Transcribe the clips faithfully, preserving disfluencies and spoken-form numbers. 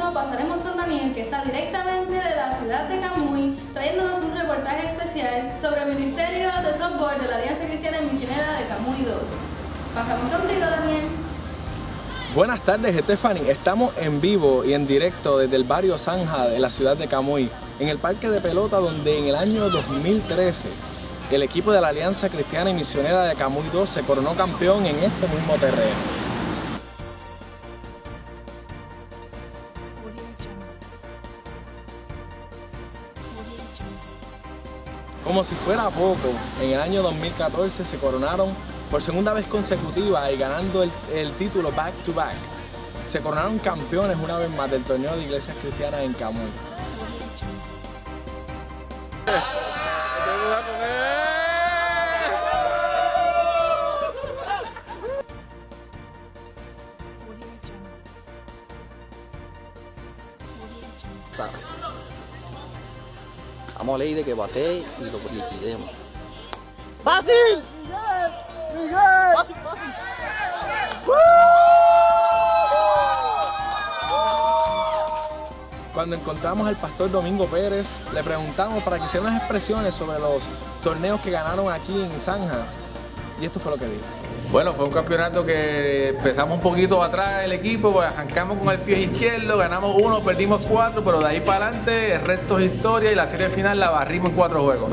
mismo pasaremos con Daniel, que está directamente de la ciudad de Camuy, trayéndonos un reportaje especial sobre el Ministerio de Softball de la Alianza Cristiana y Misionera de Camuy dos. Pasamos contigo, Daniel. Buenas tardes, Stephanie. Estamos en vivo y en directo desde el barrio Zanja de la ciudad de Camuy, en el parque de pelota donde en el año dos mil trece el equipo de la Alianza Cristiana y Misionera de Camuy dos se coronó campeón en este mismo terreno. Como si fuera poco, en el año dos mil catorce se coronaron por segunda vez consecutiva y ganando el, el título back to back. Se coronaron campeones una vez más del torneo de iglesias cristianas en Camuy. Vamos a ley de que batee y lo liquidemos. ¡Fácil! ¡Miguel! ¡Miguel! ¡Fácil, fácil! Cuando encontramos al pastor Domingo Pérez, le preguntamos para que hiciera unas expresiones sobre los torneos que ganaron aquí en Zanja. Y esto fue lo que dijo. Bueno, fue un campeonato que empezamos un poquito atrás el equipo, pues arrancamos con el pie izquierdo, ganamos uno, perdimos cuatro, pero de ahí para adelante el resto es historia y la serie final la barrimos en cuatro juegos.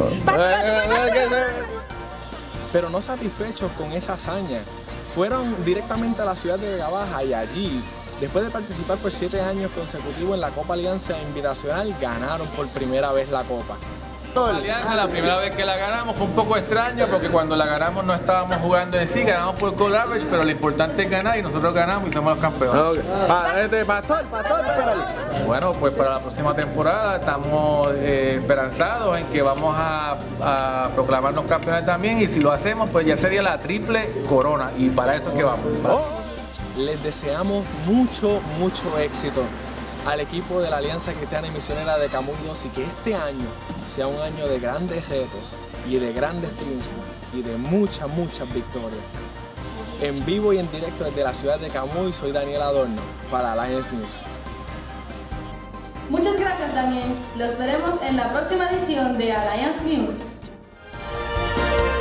Pero no satisfechos con esa hazaña, fueron directamente a la ciudad de Vega Baja y allí, después de participar por siete años consecutivos en la Copa Alianza Invitacional, ganaron por primera vez la Copa. La Alianza, la primera vez que la ganamos fue un poco extraño porque cuando la ganamos no estábamos jugando en sí, ganamos por goal average, pero lo importante es ganar y nosotros ganamos y somos los campeones. Okay. Pa, este, pastor, pastor, pastor. Bueno, pues para la próxima temporada estamos eh, esperanzados en que vamos a, a proclamarnos campeones también y si lo hacemos pues ya sería la triple corona y para eso es que vamos. Oh. Les deseamos mucho, mucho éxito al equipo de la Alianza Cristiana y Misionera de Camuy dos y que este año sea un año de grandes retos y de grandes triunfos y de muchas, muchas victorias. En vivo y en directo desde la ciudad de Camuy, soy Daniel Adorno para Alliance News. Muchas gracias, Daniel. Los veremos en la próxima edición de Alliance News.